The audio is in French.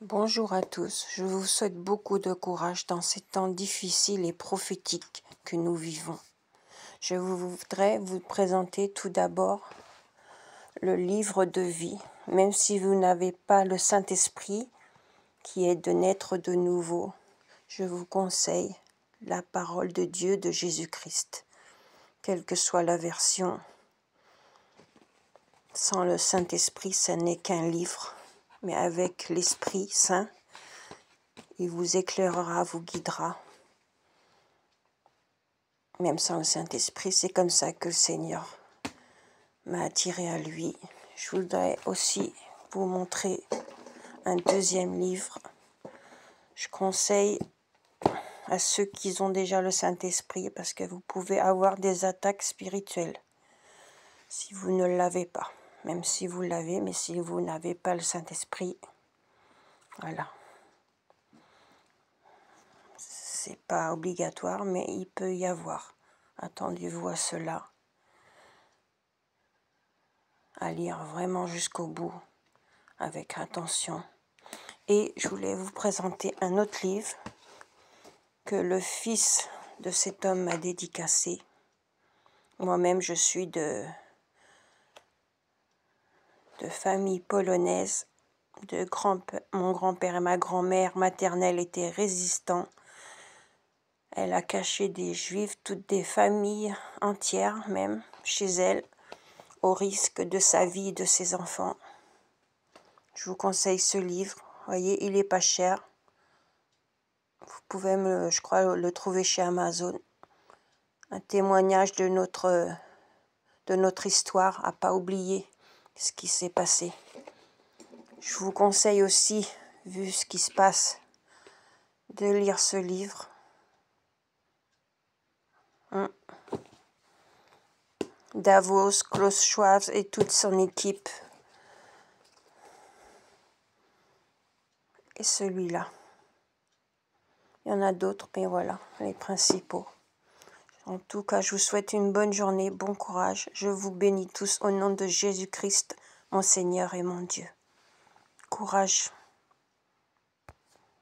Bonjour à tous, je vous souhaite beaucoup de courage dans ces temps difficiles et prophétiques que nous vivons. Je voudrais vous présenter tout d'abord le livre de vie. Même si vous n'avez pas le Saint-Esprit qui est de naître de nouveau, je vous conseille la parole de Dieu de Jésus-Christ. Quelle que soit la version, sans le Saint-Esprit, ce n'est qu'un livre. Mais avec l'Esprit Saint, il vous éclairera, vous guidera. Même sans le Saint-Esprit, c'est comme ça que le Seigneur m'a attiré à lui. Je voudrais aussi vous montrer un deuxième livre. Je conseille à ceux qui ont déjà le Saint-Esprit parce que vous pouvez avoir des attaques spirituelles si vous ne l'avez pas. Même si vous l'avez, mais si vous n'avez pas le Saint-Esprit, voilà. C'est pas obligatoire, mais il peut y avoir. Attendez-vous à cela. À lire vraiment jusqu'au bout, avec attention. Et je voulais vous présenter un autre livre que le fils de cet homme m'a dédicacé. Moi-même, je suis de famille polonaise. Mon grand-père et ma grand-mère maternelle étaient résistants. Elle a caché des juifs, toutes des familles entières même, chez elle, au risque de sa vie et de ses enfants. Je vous conseille ce livre. Vous voyez, il n'est pas cher. Vous pouvez, je crois, le trouver chez Amazon. Un témoignage de notre histoire, à pas oublier ce qui s'est passé. Je vous conseille aussi, vu ce qui se passe, de lire ce livre. Davos, Klaus Schwab et toute son équipe. Et celui-là. Il y en a d'autres, mais voilà, les principaux. En tout cas, je vous souhaite une bonne journée, bon courage. Je vous bénis tous au nom de Jésus-Christ, mon Seigneur et mon Dieu. Courage.